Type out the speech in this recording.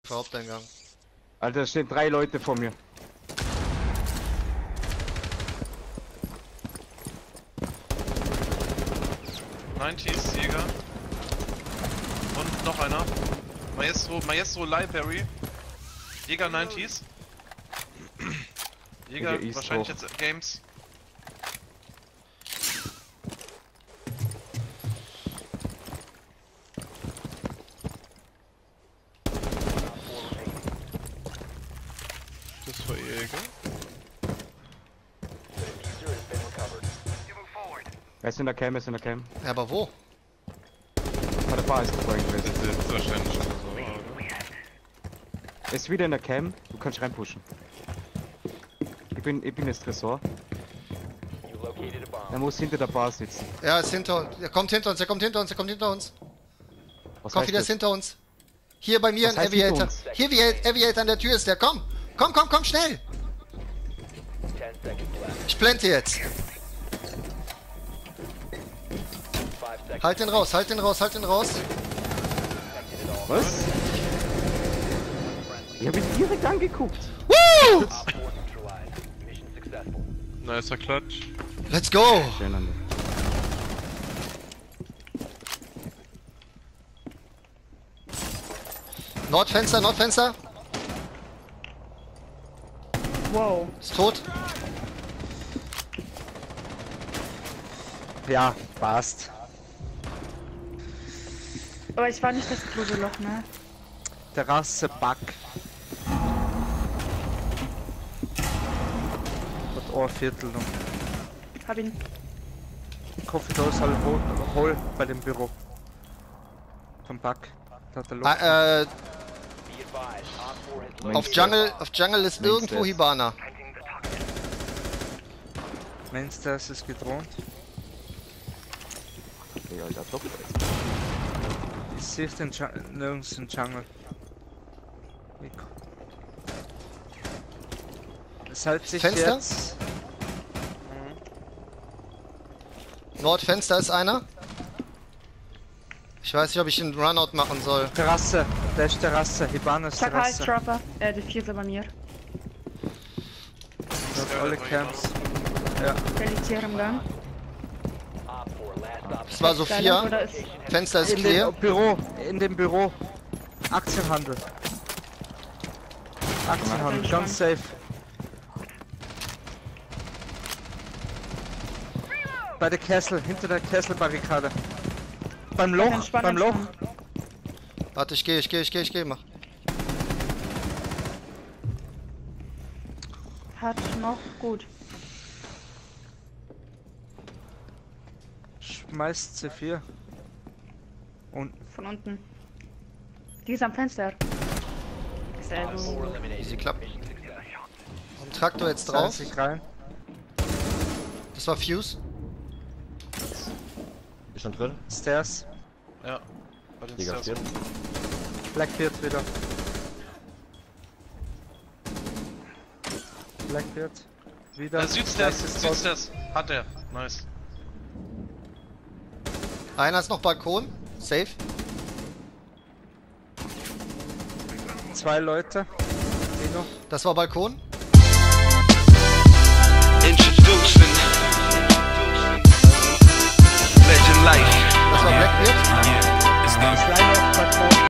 Haupteingang. Alter, da stehen 3 Leute vor mir. Nineties, Jäger. Und noch einer. Maestro Library. Jäger 90s. Jäger, East wahrscheinlich hoch. jetzt Games. Das war Jäger. Er ist in der Cam, er ist in der Cam. Ja, aber wo? Bei der Bar ist er vorhin gewesen. Das ist wahrscheinlich schon so, oder? Er ist wieder in der Cam, du kannst reinpushen. Ich bin das Tresor. Er muss hinter der Bar sitzen. Er ist hinter uns. Er kommt hinter uns, er kommt hinter uns, er kommt hinter uns. Was Kommt heißt wieder das? hinter uns. Hier bei mir Was ein heißt hinter Aviator. uns? Hier wie Aviator an der Tür ist der. Komm! Komm, schnell! Ich blende jetzt. Halt den raus. Was? Ich hab ihn direkt angeguckt. Woo! Nicer Klatsch. Let's go! Schön an Nordfenster. Wow. Ist tot. Ja, passt. Aber ich war nicht das Kluseloch, ne? Terrasse, Back. Und Ohrviertel noch. Hab ihn. Coffee-Dose hol bei dem Büro. Vom Back. Da hat er Luft. Auf Jungle ist irgendwo Hibana. Mainstairs ist gedroht. Okay, Alter, top. Ich sehe den nirgends im Jungle. Es hält sich Fenster? jetzt. Nordfenster ist einer. Ich weiß nicht, ob ich einen Runout machen soll. Terrasse, Dash Terrasse, Hibana ist Saka ist Terrasse. Dropper. Die 4 ist bei mir. Das sind alle Camps. Ja. Der liegt hier im Gang. Das war Sophia. Oder ist Fenster ist In clear. dem Büro, Aktienhandel. Aktienhandel, ganz safe. Bei der Kessel, hinter der Kesselbarrikade. Beim Loch, entspannt, beim Loch. entspannt. Warte, ich gehe, mach. Hat noch gut. Schmeißt C4. Und Von unten. Die ist am Fenster. Sehr gut. Easy klappt. Und Traktor jetzt drauf. sich rein. Das war Fuse. Ist schon drin? Stairs. Ja. Bei den Digga, Stairs. Blackbeard wieder. Blackbeard. Wieder. Südstairs, Gleiches Spot. Südstairs. Hat er. Nice. Einer ist noch Balkon. Safe. 2 Leute. Dino. Das war Balkon. Introducing Legend Life. Das war Blackbeard. Kleiner Balkon.